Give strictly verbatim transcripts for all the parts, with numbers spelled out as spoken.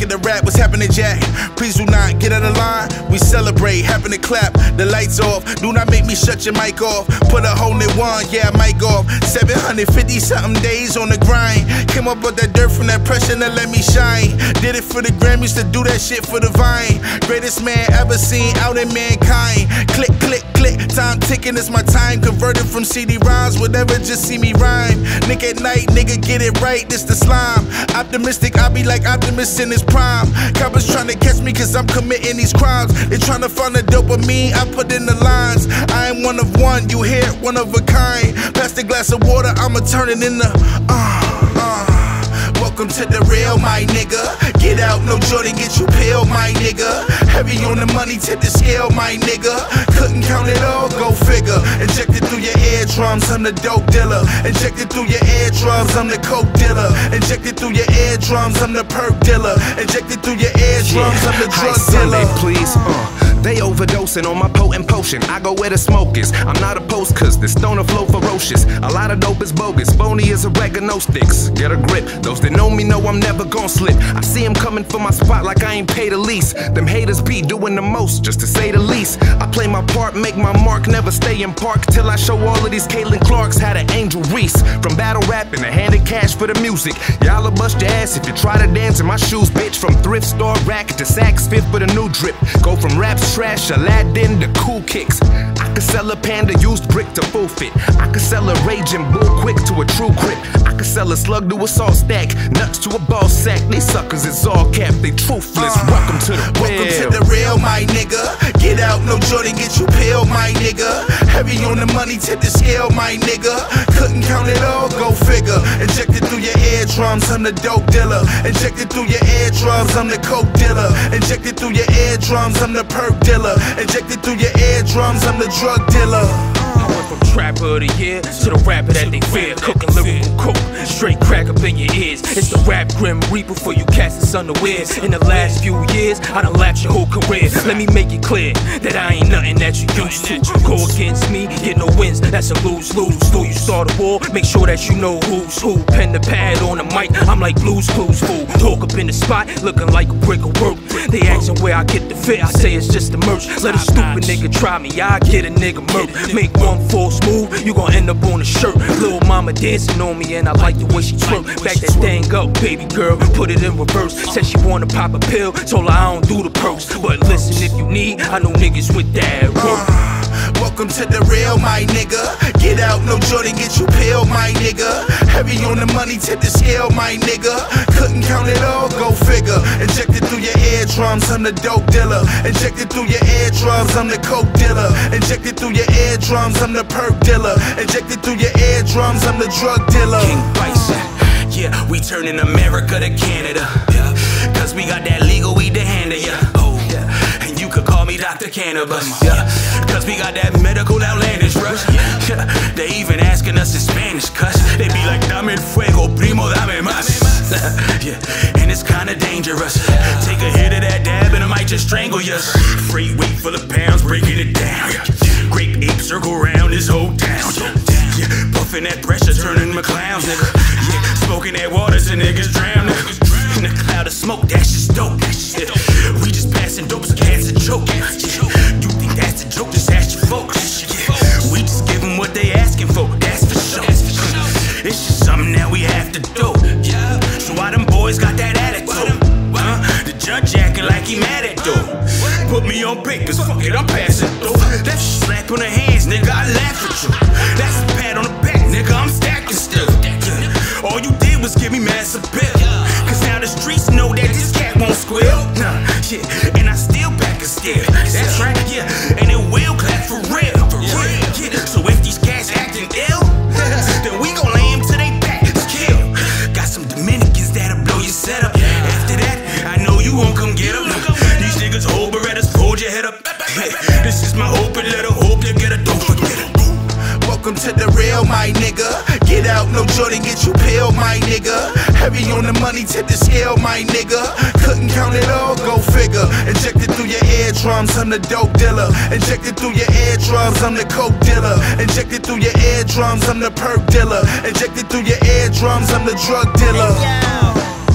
the rap, what's happening, Jack? Please do not get out of line. We celebrate, happen to clap, the lights off. Do not make me shut your mic off. Put a hole in one, yeah, mic off. seven hundred fifty something days on the grind. Came up with that dirt from that pressure that let me shine. Did it for the Grammys, to do that shit for the Vine. Greatest man ever seen out in mankind. Click, click, click, time ticking, it's my time. Converted from C D rhymes, whatever, just see me rhyme. Nick at night, nigga, get it right, this the slime. Optimistic, I be like Optimus in his prime. Coppers trying to catch me cause I'm committing these crimes. They trying to find the dopamine I put in the lines. I am one of one, you hear, one of a kind. Pass the glass of water, I'ma turn it into uh, uh. Welcome to the real, my nigga. Get out, no Jordan, get you peeled, my nigga. Heavy on the money, tip the scale, my nigga. Couldn't count it all, go figure. Injected through your eardrums, I'm the dope dealer. Injected through your eardrums, I'm the coke dealer. Injected through your eardrums, I'm the perk dealer. Injected through your eardrums, I'm the drug dealer. Please, uh. They overdosing on my potent potion. I go where the smoke is. I'm not opposed cause the stoner flow ferocious. A lot of dope is bogus. Bony as oregano sticks. Get a grip. Those that know me know I'm never gon' slip. I see them coming for my spot like I ain't paid the least. Them haters be doing the most, just to say the least. I play my part, make my mark, never stay in park till I show all of these Caitlin Clarks how to Angel Reese. From battle rapping to handed cash for the music. Y'all'll bust your ass if you try to dance in my shoes, bitch. From thrift store rack to Saks Fifth for the new drip. Go from raps trash, Aladdin to cool kicks. I could sell a panda used brick to full fit. I could sell a raging bull quick to a true crip. I could sell a slug to a salt stack, nuts to a ball sack. These suckers is all cap, they truthless. Uh, welcome to the real. Welcome to the real, my nigga. Get out, no Jordan, get you peeled, my nigga. Heavy on the money, tip the scale, my nigga. Couldn't count it all, go figure. Injected through your eardrums, I'm the dope dealer. Injected through your eardrums, I'm the coke dealer. Injected through your eardrums, I'm the perk dealer. Injected through your eardrums, I'm the drug dealer. I went from trapper of the year to the rapper that they fear. Cooking lyrical coke, straight crack up in your ears. It's the rap grim reaper for you cats that's unaware. In the last few years, I done lapped your whole career. Let me make it clear that I ain't nothing that you used to. Go against me, get no wins, that's a lose-lose. Though you start a war, make sure that you know who's who. Pen the pad on the mic, I'm like Blue's Clues fool. Talk up in the spot, looking like a brick of work. They asking where I get the fit, I say it's just the merch. Let a stupid nigga try me, I get a nigga murk. Make one false move, you gon' end up on a shirt. Lil' mama dancing on me and I like the way she twerk. Back that thing up, baby girl, put it in reverse. Said she wanna pop a pill, told her I don't do the perks. But listen, if you need, I know niggas with that work. Welcome to the real, my nigga. Get out, no Jordan, get you peeled, my nigga. Heavy on the money, tip the scale, my nigga. Couldn't count it all, go figure. Injected through your eardrums, I'm the dope dealer. Injected through your eardrums, I'm the coke dealer. Injected through your eardrums, I'm the perk dealer. Injected through your eardrums, I'm the drug dealer. King Bison, yeah, we turning America to Canada. Cause we got that legal weed to hand to ya. And you could call me Doctor Cannabis. Yeah. Cause we got that medical outlandish rush. Yeah. They even asking us in Spanish, cuss. They be like, dame el fuego, primo, dame más. Yeah. And it's kinda dangerous. Take a hit of that dab and I might just strangle ya. Freight weight full of pounds, breaking it down. Grape ape circle around this whole town. Yeah. Puffing that pressure, turning my clowns, nigga. Yeah. Smoking that water so niggas drown, nigga. In a cloud of smoke, that's just dope. Yeah. We just passing dope so cats are choking. Yeah. You think that's a joke, just ask your folks. Yeah. We just give them what they asking for, that's for sure. It's just something that we have to do. So why them boys got that attitude? Huh? The judge acting like he mad at dude. Put me on papers, fuck it, I'm passing through. That's a slap on the hands, nigga, I laugh at you. That's a pat on the back, nigga, I'm stacking still. Yeah. All you did was give me massive bill. Cause now the streets know that this cat won't squeal. Nah, yeah, and I still back a step. That's right, yeah, and it will clap for real. For real, yeah. So if these cats acting ill, then we gon' lay him to they back, kill. Got some Dominicans that'll blow your setup. After that, I know you won't come get up. These niggas hold Berettas, hold your head up. This is my open letter, hope you get it, don't forget it. Welcome to the real, my nigga. Get out, no Jordan, get you peeled, my nigga. Heavy on the money, tip the scale, my nigga. Couldn't count it all, go figure. Injected through your eardrums, I'm the dope dealer. Injected through your eardrums, I'm the coke dealer. Injected through your eardrums, I'm the perk dealer. Injected through your eardrums, I'm the drug dealer. Hey, yo.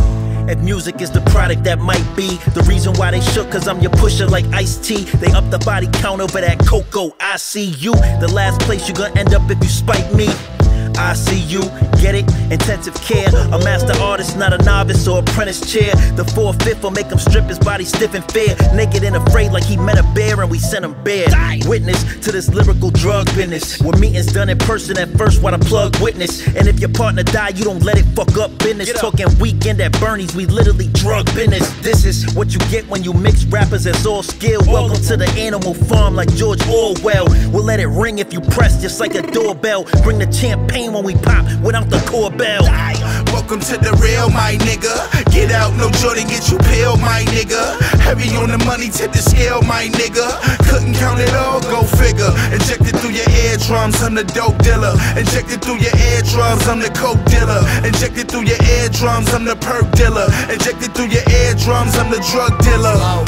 If music is the product that might be the reason why they shook, cause I'm your pusher like Ice-T. They up the body count over that cocoa. I see you, the last place you gonna end up if you spite me. I see you, get it? Intensive care. A master artist, not a novice or apprentice chair. The four-fifth will make him strip his body stiff and fair. Naked and afraid like he met a bear and we sent him bare. Witness to this lyrical drug business, where meetings done in person at first while the plug witness. And if your partner die, you don't let it fuck up business. Talking weekend at Bernie's, we literally drug business. This is what you get when you mix rappers as all skill. Welcome to the Animal Farm like George Orwell. We'll let it ring if you press just like a doorbell. Bring the champagne when we pop without the core bell. Welcome to the real, my nigga. Get out, no Jordan, get you peeled, my nigga. Heavy on the money, tip the scale, my nigga. Couldn't count it all, go figure. Injected through your eardrums, I'm the dope dealer. Injected through your eardrums, I'm the coke dealer. Injected through your eardrums, I'm the perk dealer. Injected through your eardrums, I'm the drug dealer.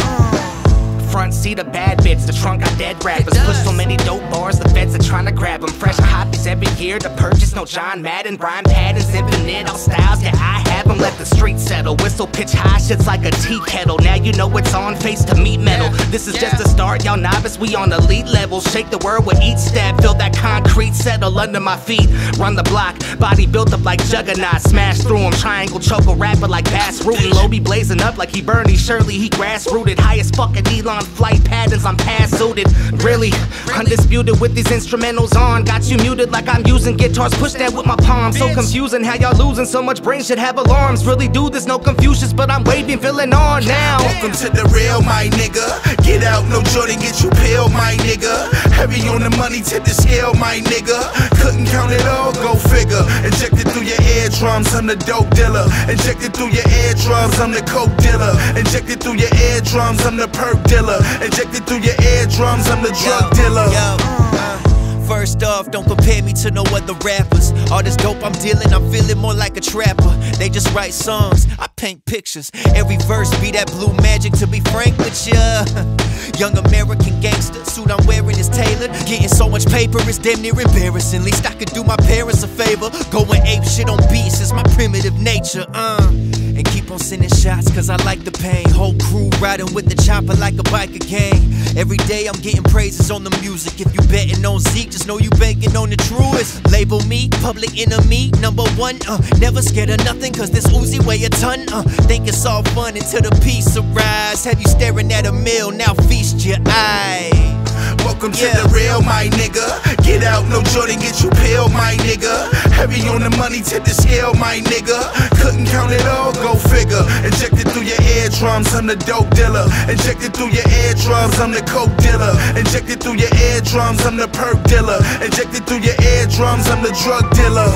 Front seat of bad bits, the trunk got dead rappers. Push so many dope bars, the feds are trying to grab them. Fresh copies every year to purchase, no John Madden. Rhyme patterns, infinite, all styles, yeah, I have them. Let the streets settle, whistle pitch high, shit's like a tea kettle. Now you know it's on, face to meat metal. This is just the start, y'all novice, we on elite level. Shake the world with each step, feel that concrete settle under my feet. Run the block, body built up like Juggernaut. Smash through him, triangle choke a rapper like Bass Rutten. Lobie blazing up like he Bernie Shirley, he grass-rooted. High as fucking Elon flight patterns, I'm past suited. Really, undisputed with these instrumentals on. Got you muted like I'm using guitars, push that with my palms. So confusing how y'all losing so much brain should have alarms. Really do this, no Confucius, but I'm waving, feeling on now. Welcome to the real, my nigga. Get out, no Jordan, get you peeled, my nigga. Heavy on the money, tip the scale, my nigga. Couldn't count it all, go figure. Injected through your eardrums, I'm the dope dealer. Injected through your eardrums, I'm the coke dealer. Injected through your eardrums, I'm the perk dealer. Injected through your eardrums, I'm the drug dealer. Yo, uh, first off, don't compare me to no other rappers. All this dope I'm dealing, I'm feeling more like a trapper. They just write songs, I paint pictures. Every verse be that blue magic, to be frank with ya. Young American gangster, suit I'm wearing is tailored. Getting so much paper, it's damn near embarrassing. Least I could do my parents a favor. Going ape shit on beats is my primitive nature, uh and keep on sending shots cause I like the pain. Whole crew riding with the chopper like a biker gang. Every day I'm getting praises on the music. If you betting on Zeke, just know you banking on the truest. Label me, public enemy, number one. uh, Never scared of nothing cause this Uzi weigh a ton. uh, Think it's all fun until the piece arrives. Have you staring at a meal, now feast your eyes. Welcome to yeah. the real, my nigga. Get out, no Jordan, get you peeled, my nigga. Heavy on the money, tip the scale, my nigga. Couldn't count it all, go figure. Injected through your eardrums, I'm the dope dealer. Injected through your eardrums, I'm the coke dealer. Injected through your eardrums, I'm the perk dealer. Injected through your eardrums, I'm the drug dealer.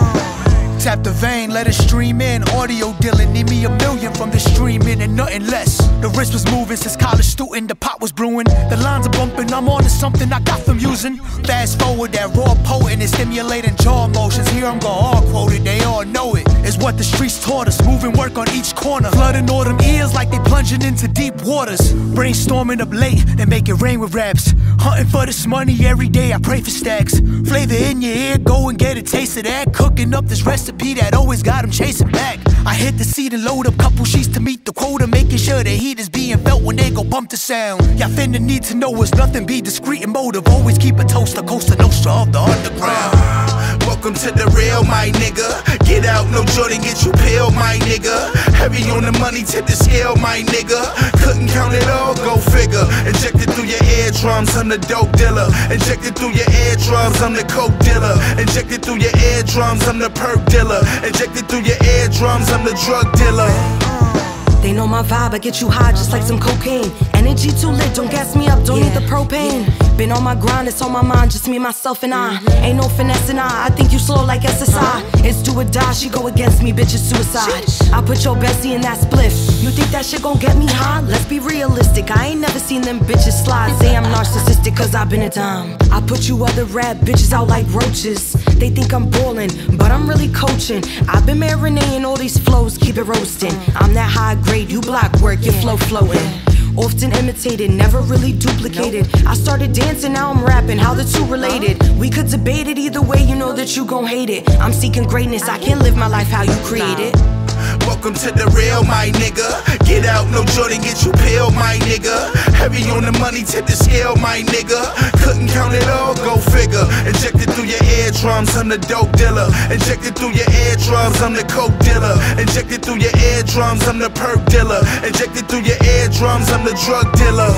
Tap the vein, let it stream in. Audio dealing, need me a million from the streaming and nothing less. The wrist was moving since college student, the pot was brewing. The lines are bumping, I'm on to something I got from using. Fast forward, that raw potent and stimulating jaw motions. Here I'm going all quoted, they all know it. It's what the streets taught us, moving work on each corner. Flooding all them ears like they plunging into deep waters. Brainstorming up late, then make it rain with raps. Hunting for this money every day, I pray for stacks. Flavor in your ear, go and get a taste of that. Cooking up this recipe that always got them chasing back. I hit the seat and load up couple sheets to meet the quota, making sure the heat is being felt when they go bump the sound. Y'all finna need to know it's nothing, be discreet and motive. Always keep a toaster, Costa Nostra of the underground. uh, Welcome to the real, my nigga. Get out, no Jordan, get you peeled, my nigga. Heavy on the money, tip the scale, my nigga. Couldn't count it all, go figure. Injected through your eardrums, I'm the dope dealer. Injected through your eardrums, I'm the coke dealer. Injected through your eardrums, I'm the perk dealer. Injected through your eardrums, I'm the drug dealer. They know my vibe, I get you high just like some cocaine. Energy too lit, don't gas me up, don't yeah. need the propane. Yeah. Been on my grind, it's on my mind, just me, myself, and I. Mm-hmm. Ain't no finesse in I, I think you slow like S S I. Uh-huh. It's do or die, she go against me, bitch, it's suicide. Sheesh. I put your bestie in that spliff. You think that shit gon' get me high? Let's be realistic, I ain't never seen them bitches slide. Say I'm narcissistic cause I've been a dime. I put you other rap bitches out like roaches. They think I'm ballin', but I'm really coaching. I've been marinating all these flows, keep it roasting. I'm that high grade, you block work, your flow floating. Often imitated, never really duplicated. I started dancing, now I'm rapping, how the two related. We could debate it either way, you know that you gon' hate it. I'm seeking greatness, I can't live my life how you create it. Welcome to the real, my nigga. Get out, no Jordan, get you peeled, my nigga. Heavy on the money, tip the scale, my nigga. Couldn't count it all, go figure. Injected through your eardrums, I'm the dope dealer. Injected through your eardrums, I'm the coke dealer. Injected through your eardrums, I'm the perk dealer. Injected through your eardrums, I'm the drug dealer.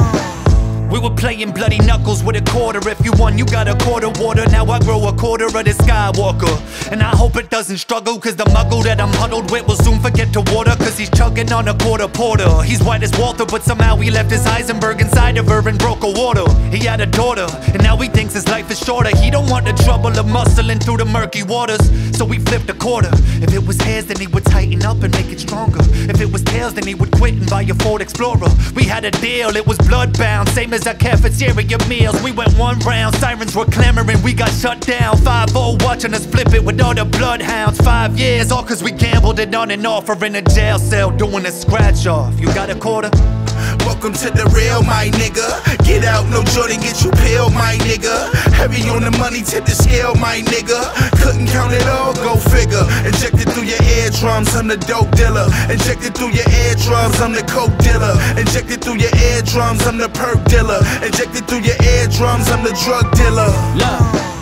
We were playing bloody knuckles with a quarter. If you won, you got a quarter water. Now I grow a quarter of the Skywalker. And I hope it doesn't struggle, cause the muggle that I'm huddled with will soon forget to water, cause he's chugging on a quarter porter. He's white as Walter, but somehow he left his Heisenberg inside of her and broke a water. He had a daughter, and now he thinks his life is shorter. He don't want the trouble of muscling through the murky waters, so he flipped a quarter. If it was hairs, then he would tighten up and make it stronger. If it was tails, then he would quit and buy a Ford Explorer. We had a deal, it was bloodbound, same as our cafeteria meals. We went one round, sirens were clamoring, we got shut down. five oh watching us flip it with all the bloodhounds. Five years, all cause we gambled it on and off, or in a jail cell doing a scratch off. You got a quarter? Welcome to the real, my nigga. Get out, no Jordan, get you peeled, my nigga. Heavy on the money, tip the scale, my nigga. Couldn't count it all, go figure. Injected through your eardrums, I'm the dope dealer. Injected through your eardrums, I'm the coke dealer. Injected through your eardrums, I'm the perk dealer. Injected through your eardrums, I'm the drug dealer. Look.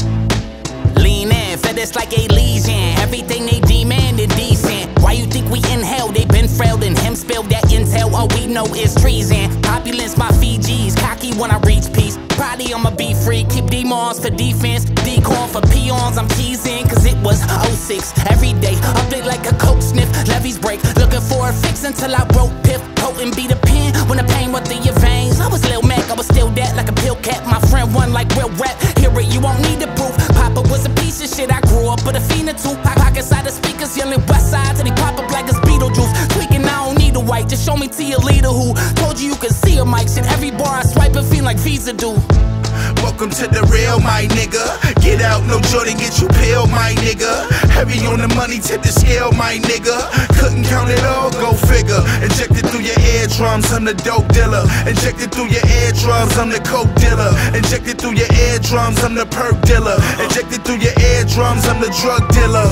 Lean in, fed us like a legion. Everything they demand is decent. Why you think we inhale? They been frailed and him spilled that intel. All we know is treason. Opulence my Fijis, cocky when I reach peace. Probably I'ma be free, keep demons for defense. Decorn for peons, I'm teasing, cause it was oh six. Every day, up late like a coke sniff. Levies break, looking for a fix until I broke piff. Potent be the pen, when the pain went through your veins. I was Lil Mac, I was still that like a pill cap. My friend won like real rap, hear it, you won't need the proof. Papa was a piece of shit, I grew up with a fiend or two. Pockets side of speakers, yelling west side till they pop up like it's Beetlejuice. Tweaking, I don't need a white, just show me to your leader who told you you could see a mic. Shit, every bar I swipe it feel like Visa do. Welcome to the real, my nigga. Get out, no Jordan, get you peeled, my nigga. Heavy on the money, tip the scale, my nigga. Couldn't count it all, go figure. Injected through your eardrums, I'm the dope dealer. Injected through your eardrums, I'm the coke dealer. Injected through your eardrums, I'm the perk dealer. Injected through your eardrums, I'm the drug dealer.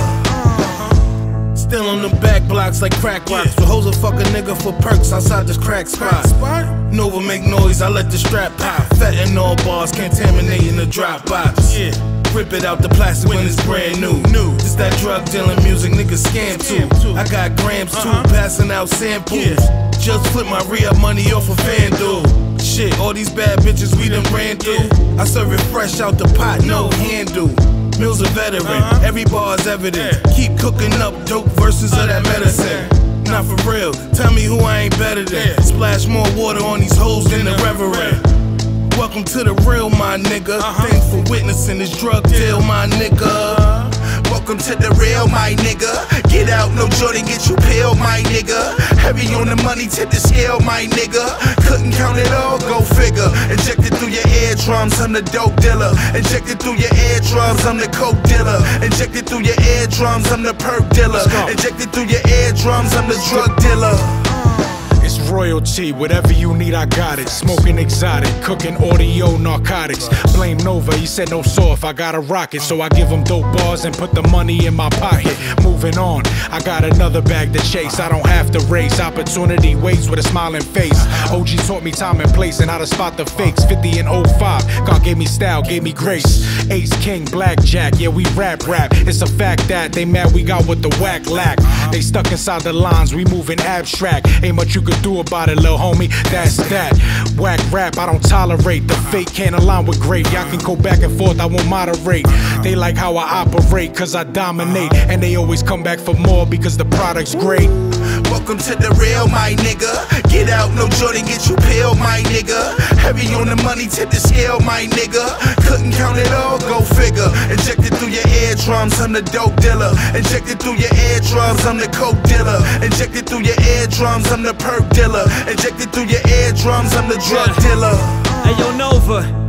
Still on them back blocks like crack rocks. So hoes a fuck a nigga for perks outside this crack spot. Nova make noise, I let the strap pop. Fentanyl bars contaminating the drop box. Yeah. Rip it out the plastic when it's brand new. This that drug dealing music niggas scam too. I got grams too, passing out samples. Just flip my re-up money off of FanDuel. Shit, all these bad bitches we done ran through. I serve it fresh out the pot, no handle. Mill's a veteran, uh-huh. Every bar's evident. Yeah. Keep cooking up dope versions of that medicine. Not for real, tell me who I ain't better than. Yeah. Splash more water on these hoes than the reverend. Welcome to the real, my nigga. Uh-huh. Thanks for witnessing this drug deal, my nigga. Uh-huh. Welcome to the real, my nigga. Get out, no Jordan, get you peeled, my nigga. Heavy on the money, tip the scale, my nigga. Couldn't count it all, go figure. Injected through your eardrums, I'm the dope dealer. Injected through your eardrums, I'm the coke dealer. Injected through your eardrums, I'm the perk dealer. Injected through your eardrums, I'm the drug dealer. It's royalty, whatever you need, I got it. Smoking exotic, cooking audio narcotics. Blame Nova, he said no soft, I got a rocket. So I give him dope bars and put the money in my pocket. Moving on, I got another bag to chase. I don't have to race, opportunity waits with a smiling face. O G taught me time and place and how to spot the fakes. Fifty and oh five, God gave me style, gave me grace. Ace, king, blackjack, yeah we rap rap. It's a fact that they mad we got what the whack lack. They stuck inside the lines, we moving abstract. Ain't much you could do about it, lil' homie, that's that. Whack rap, I don't tolerate. The fake can't align with great. Y'all can go back and forth, I won't moderate. They like how I operate, cause I dominate. And they always come back for more because the product's great. Welcome to the real, my nigga. Get out, no Jordan, get you peeled, my nigga. Heavy on the money, tip the scale, my nigga. Couldn't count it all, go figure. Injected through your eardrums, I'm the dope dealer. Injected through your eardrums, I'm the coke dealer. Injected through your eardrums, I'm the perk dealer. Injected through your eardrums, I'm the drug dealer. Hey yo Nova,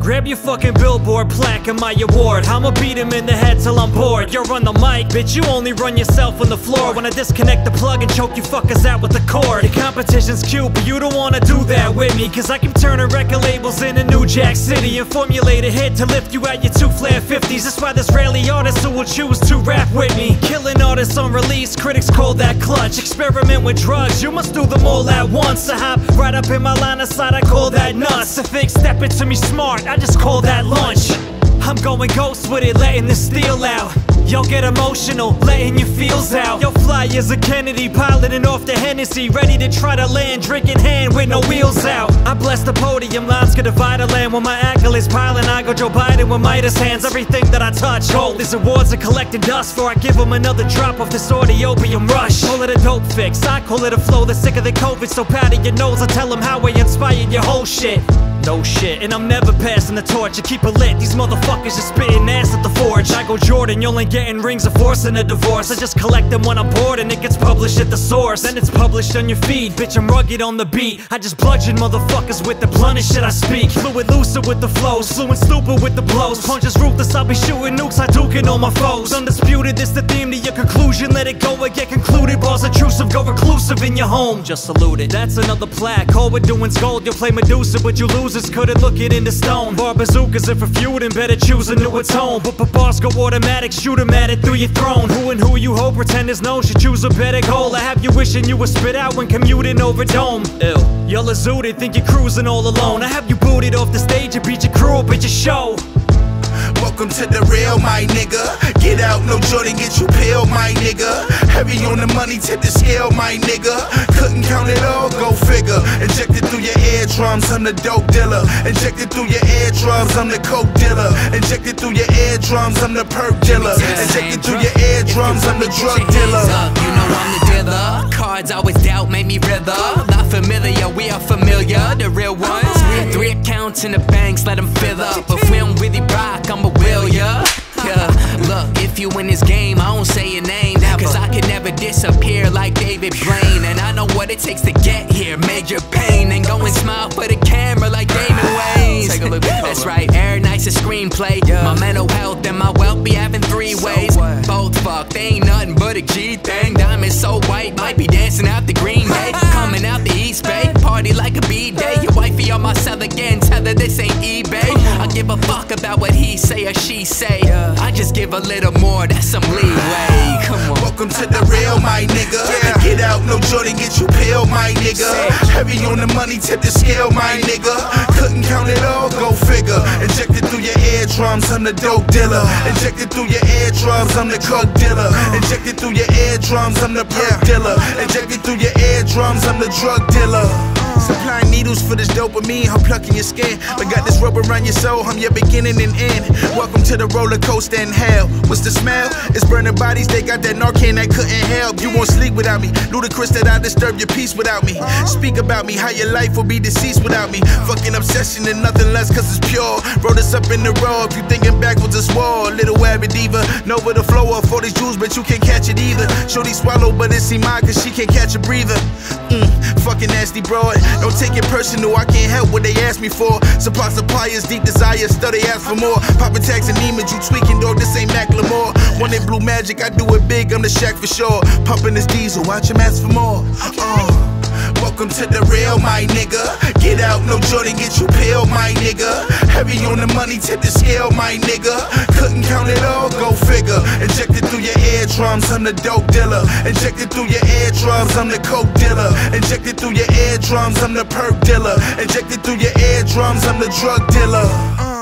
Grab your fucking billboard plaque and my award. I'ma beat him in the head till I'm bored. You're on the mic, bitch, you only run yourself on the floor. When I disconnect the plug and choke you fuckers out with the cord. Your competition's cute, but you don't wanna do that with me, cause I keep turning record labels in a New Jack City and formulate a hit to lift you at your two flare fifties. That's why there's rarely artists who will choose to rap with me. Killing artists on release, critics call that clutch. Experiment with drugs, you must do them all at once. I hop right up in my line of sight, I call that nuts. If they step into me smart, I just call that lunch. I'm going ghost with it, letting the steel out. Y'all get emotional, letting your feels out. Yo, fly as a Kennedy, piloting off the Hennessy, ready to try to land, drink in hand with no wheels out. I bless the podium, lines could divide a land. When my accolades piling, I go Joe Biden with Midas hands. Everything that I touch, gold. These awards are collecting dust before I give them another drop of this opium rush. Call it a dope fix, I call it a flow that's sicker than COVID. So pat your nose, I tell them how I inspired your whole shit. No shit, and I'm never passing the torch. I keep it lit, these motherfuckers just spitting ass at the forge. I go Jordan, you ain't getting rings of forcing a divorce. I just collect them when I'm bored and it gets published at the source. Then it's published on your feed, bitch, I'm rugged on the beat. I just bludgeon motherfuckers with the bluntest shit I speak. Fluid lucid with the flows, fluent stupid with the blows. Punches ruthless, I'll be shooting nukes, I duking on my foes. Undisputed, this the theme to your conclusion. Let it go or get concluded. Bars intrusive, go reclusive in your home. Just saluted, that's another plaque. All we're doing's gold, you'll play Medusa, but you lose. Couldn't look it in the stone. Bar bazookas, if refuting, better choose a newer tone. But but bars go automatic, shoot 'em at it through your throne. Who and who you hope pretenders know should choose a better goal. I have you wishing you were spit out when commuting over dome. Ew, you're zooted, think you're cruising all alone. I have you booted off the stage and beat your crew up at your show. Welcome to the real, my nigga. Get out, no Jordan, get you peeled, my nigga. Heavy on the money, tip the scale, my nigga. Couldn't count it all, go figure. Injected through your eardrums, I'm the dope dealer. Injected through your eardrums, I'm the coke dealer. Injected through your eardrums, I'm the perk dealer. Injected through your eardrums, I'm the drug dealer. You know I'm the dealer. Cards always doubt, made me rither. Not familiar, we are familiar, the real ones. Three accounts in the banks, let them fill up. If we don't really rock, I'ma will ya. Yeah, look, if you in this game, I don't say your name, cause I can never disappear like David Blaine. And I know what it takes to get here, major pain. And go and smile for the camera like Damon Wayans. Take a look at That's right, Air Knight's a screenplay. Yeah. My mental health and my wealth be having three ways. So both fuck, they ain't nothing but a G thing. Diamond so white, might be dancing out the Green Bay. Coming out the East Bay, party like a B-day. Your wifey on my cell again, tell her this ain't eBay. I give a fuck about what he say or she say. I just give a little more, that's some leeway. Come on. Welcome to the real, my nigga. Yeah. Get out, no Jordan, get you peeled, my nigga. Heavy on the money, tip the scale, my nigga. Couldn't count it all, go figure. Injected through your eardrums, I'm the dope dealer. Injected through your eardrums, I'm the coke dealer. Injected through your eardrums, I'm the perk dealer. Injected through your eardrums, I'm the drug dealer. Supplying needles for this dopamine, I'm plucking your skin. But got this rubber around your soul, I'm your beginning and end. Welcome to the roller coaster in hell. What's the smell? It's burning bodies, they got that Narcan that couldn't help. You won't sleep without me, ludicrous that I disturb your peace without me. Speak about me, how your life will be deceased without me. Fucking obsession and nothing less cause it's pure. Wrote us up in the row, if you thinking backwards it's war. Little avid diva, know where the flow of for these jewels, but you can't catch it either. Shorty swallow, but it's mine cause she can't catch a breather. Mm, fucking nasty broad. Don't take it personal, I can't help what they ask me for. Supply suppliers, deep desire, study ask for more. Poppin' tags and demons, you tweaking, dog, this ain't Macklemore. Wanted blue magic, I do it big, I'm the Shaq for sure. Pumping this diesel, watch him ask for more. Uh. Welcome to the real, my nigga. Get out, no Jordan, get you peeled, my nigga. Heavy on the money, tip the scale, my nigga. Couldn't count it all, go figure. Injected through your eardrums, I'm the dope dealer. Injected through your eardrums, I'm the coke dealer. Injected through your eardrums, I'm the perk dealer. Injected through your eardrums, I'm the drug dealer. Uh.